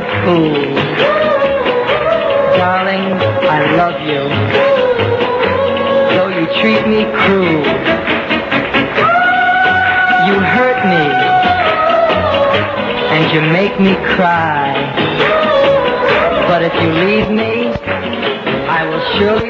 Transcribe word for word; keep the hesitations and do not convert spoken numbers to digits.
fool. Darling, I love you, though you treat me cruel. You hurt me, and you make me cry. But if you leave me, I will surely